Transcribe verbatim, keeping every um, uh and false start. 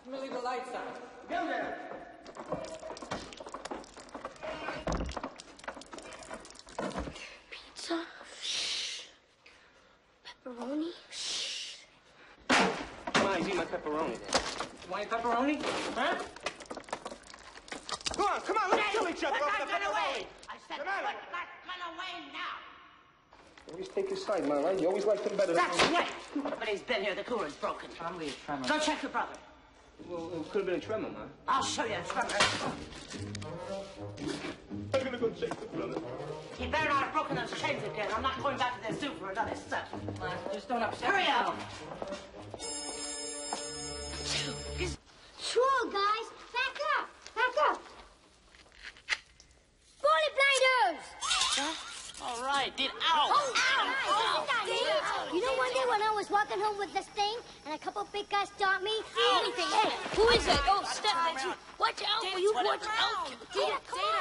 I'm gonna leave the lights on. Get there. Pizza. Shh. Pepperoni. Shh. Come on, eat my pepperoni then. Want pepperoni? Huh? Come on, come on, let's kill each other over the pepperoni. I said, Come put on. that gun away now. Always take his side, man, right? You always liked him better than That's right. But he's been here. The cooler's broken. Probably a tremor. Go check your brother. Well, it could have been a tremor, man. I'll show you a tremor. I'm gonna go check the brother. He better not have broken those chains again. I'm not going back to the zoo for another set. Come on, just don't upset Hurry me. up. Sure, guys. Back up. Back up. Bullet blinders. Huh? All right, did ow! Oh, ow! Ow! Ow! You know, one day when I was walking home with this thing, and a couple big guys stopped me. Ow. Anything. Hey, who is it? Oh, step. Watch out! Will you watch out?